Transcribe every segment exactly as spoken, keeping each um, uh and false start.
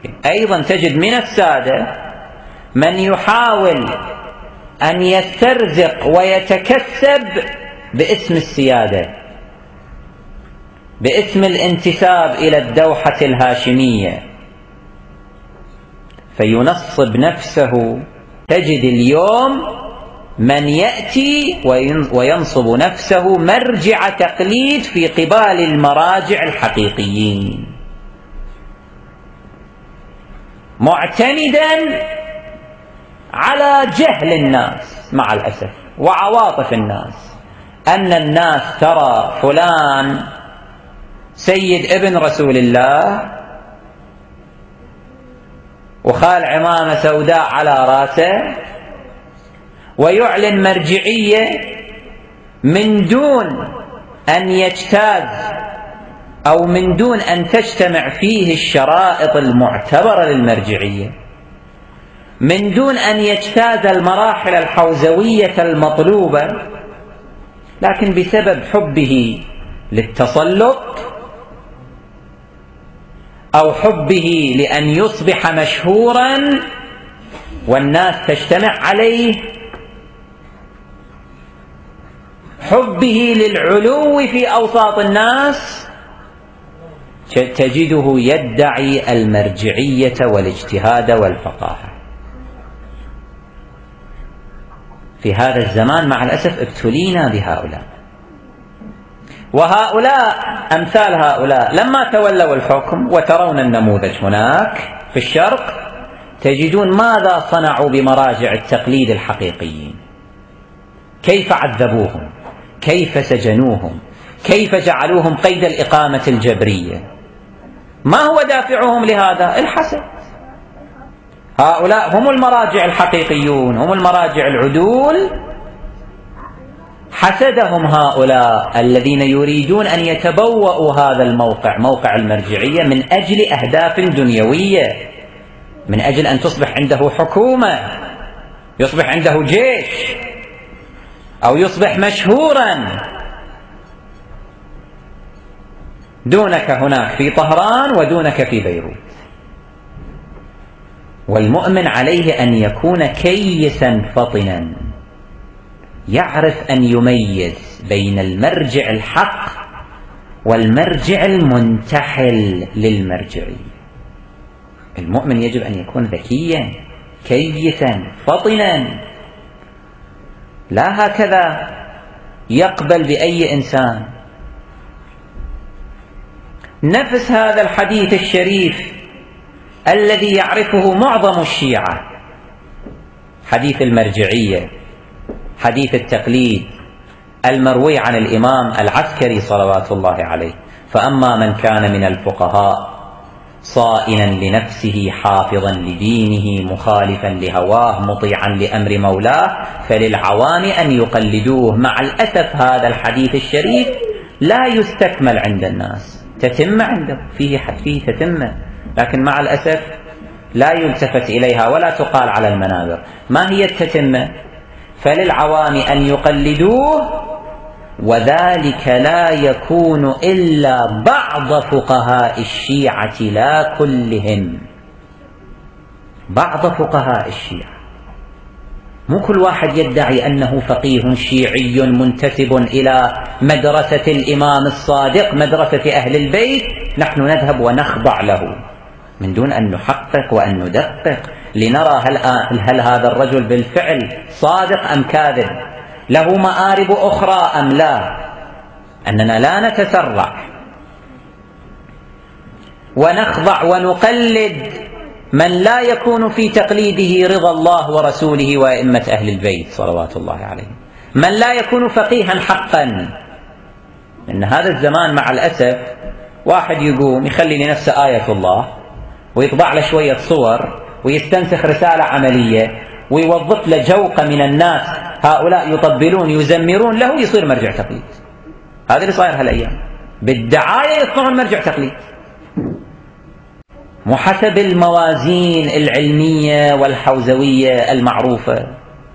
أيضا تجد من السادة من يحاول أن يسترزق ويتكسب باسم السيادة، باسم الانتساب إلى الدوحة الهاشمية، فينصب نفسه. تجد اليوم من يأتي وينصب نفسه مرجع تقليد في قبال المراجع الحقيقيين، معتمدا على جهل الناس مع الأسف وعواطف الناس، أن الناس ترى فلان سيد ابن رسول الله وخال عمامة سوداء على راسه، ويعلن مرجعية من دون أن يجتاز أو من دون أن تجتمع فيه الشرائط المعتبرة للمرجعية، من دون أن يجتاز المراحل الحوزوية المطلوبة، لكن بسبب حبه للتسلط أو حبه لأن يصبح مشهورا والناس تجتمع عليه، حبه للعلو في أوساط الناس، تجده يدعي المرجعية والاجتهاد والفقاهة. في هذا الزمان مع الأسف ابتلينا بهؤلاء، وهؤلاء أمثال هؤلاء لما تولوا الحكم وترون النموذج هناك في الشرق، تجدون ماذا صنعوا بمراجع التقليد الحقيقيين، كيف عذبوهم، كيف سجنوهم، كيف جعلوهم قيد الإقامة الجبرية. ما هو دافعهم لهذا؟ الحسد. هؤلاء هم المراجع الحقيقيون، هم المراجع العدول، حسدهم هؤلاء الذين يريدون أن يتبوأوا هذا الموقع، موقع المرجعية، من أجل أهداف دنيوية، من أجل أن تصبح عنده حكومة، يصبح عنده جيش، أو يصبح مشهورا، دونك هناك في طهران ودونك في بيروت. والمؤمن عليه أن يكون كيسا فطنا، يعرف أن يميز بين المرجع الحق والمرجع المنتحل للمرجعية. المؤمن يجب أن يكون ذكيا كيسا فطنا، لا هكذا يقبل بأي إنسان. نفس هذا الحديث الشريف الذي يعرفه معظم الشيعة، حديث المرجعية، حديث التقليد المروي عن الإمام العسكري صلوات الله عليه: فأما من كان من الفقهاء صائنا لنفسه حافظا لدينه مخالفا لهواه مطيعا لأمر مولاه فللعوام أن يقلدوه. مع الأسف هذا الحديث الشريف لا يستكمل عند الناس، تتمة عنده، فيه فيه تتمة، لكن مع الأسف لا يلتفت إليها ولا تقال على المنابر. ما هي التتمة؟ فللعوام أن يقلدوه، وذلك لا يكون إلا بعض فقهاء الشيعة لا كلهم، بعض فقهاء الشيعة، مو كل واحد يدعي أنه فقيه شيعي منتسب إلى مدرسة الإمام الصادق، مدرسة أهل البيت، نحن نذهب ونخضع له من دون أن نحقق وأن ندقق لنرى هل, هل هذا الرجل بالفعل صادق أم كاذب، له مآرب أخرى أم لا. أننا لا نتسرع ونخضع ونقلد من لا يكون في تقليده رضا الله ورسوله وأئمة أهل البيت صلوات الله عليهم، من لا يكون فقيها حقا. إن هذا الزمان مع الأسف واحد يقوم يخلي لنفسه آية الله ويطبع له شوية صور ويستنسخ رسالة عملية ويوظف له جوقة من الناس، هؤلاء يطبلون يزمرون له، يصير مرجع تقليد. هذا اللي صاير هالأيام، بالدعاية يصنعون مرجع تقليد، مو حسب الموازين العلمية والحوزوية المعروفة.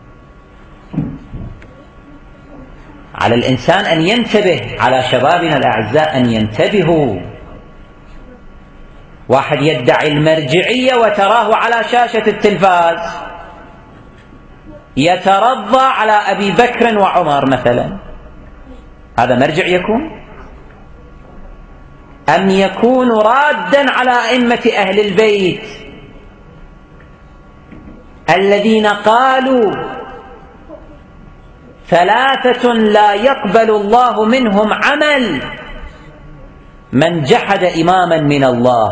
على الإنسان أن ينتبه، على شبابنا الأعزاء أن ينتبهوا، واحد يدعي المرجعية وتراه على شاشة التلفاز يترضى على أبي بكر وعمر مثلا، هذا مرجع يكون؟ أم يكون رادا على أئمة أهل البيت الذين قالوا ثلاثة لا يقبل الله منهم عمل: من جحد إماما من الله،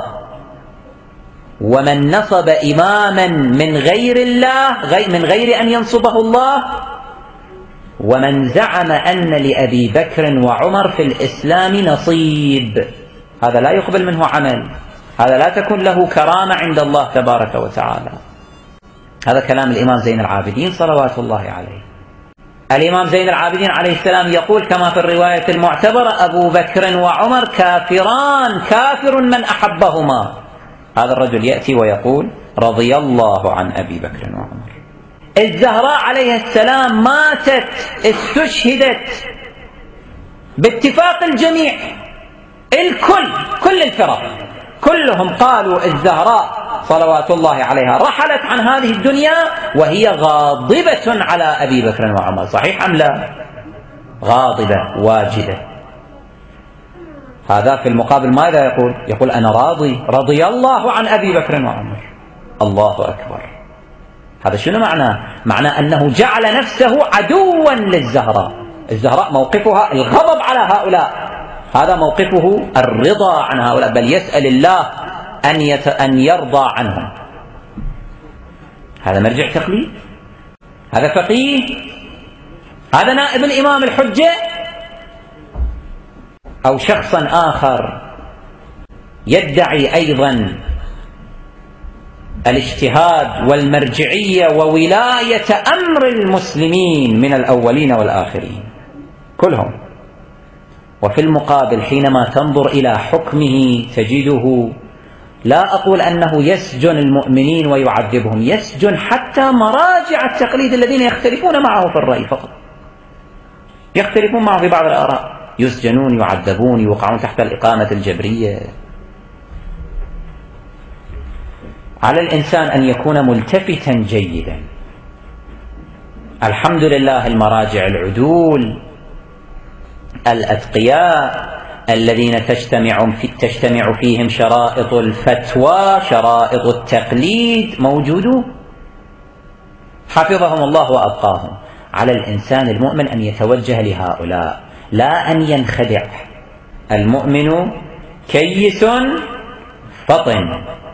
ومن نصب إماما من غير الله من غير أن ينصبه الله، ومن زعم أن لأبي بكر وعمر في الإسلام نصيب. هذا لا يقبل منه عمل، هذا لا تكون له كرامة عند الله تبارك وتعالى. هذا كلام الإمام زين العابدين صلوات الله عليه. الإمام زين العابدين عليه السلام يقول كما في الرواية المعتبرة: أبو بكر وعمر كافران، كافر من أحبهما. هذا الرجل يأتي ويقول: رضي الله عن أبي بكر وعمر. الزهراء عليه السلام ماتت، استشهدت باتفاق الجميع، الكل، كل الفرق كلهم قالوا الزهراء صلوات الله عليها رحلت عن هذه الدنيا وهي غاضبة على أبي بكر وعمر. صحيح أم لا؟ غاضبة واجدة. هذا في المقابل ماذا يقول؟ يقول: أنا راضي، رضي الله عن أبي بكر وعمر. الله أكبر. هذا شنو معناه؟ معناه أنه جعل نفسه عدوا للزهراء. الزهراء موقفها الغضب على هؤلاء، هذا موقفه الرضا عن هؤلاء، بل يسأل الله أن, يت... أن يرضى عنهم. هذا مرجع تقليد؟ هذا فقيه؟ هذا نائب الإمام الحجة؟ أو شخصا آخر يدعي أيضا الاجتهاد والمرجعية وولاية أمر المسلمين من الأولين والآخرين كلهم، وفي المقابل حينما تنظر إلى حكمه تجده، لا أقول أنه يسجن المؤمنين ويعذبهم، يسجن حتى مراجع التقليد الذين يختلفون معه في الرأي فقط، يختلفون معه في بعض الآراء، يسجنون، يعذبون، يوقعون تحت الإقامة الجبرية. على الإنسان أن يكون ملتفتا جيدا. الحمد لله المراجع العدول الأتقياء الذين تجتمع, في تجتمع فيهم شرائط الفتوى، شرائط التقليد، موجودون حفظهم الله وأبقاهم. على الإنسان المؤمن أن يتوجه لهؤلاء، لا أن ينخدع. المؤمن كيس فطن.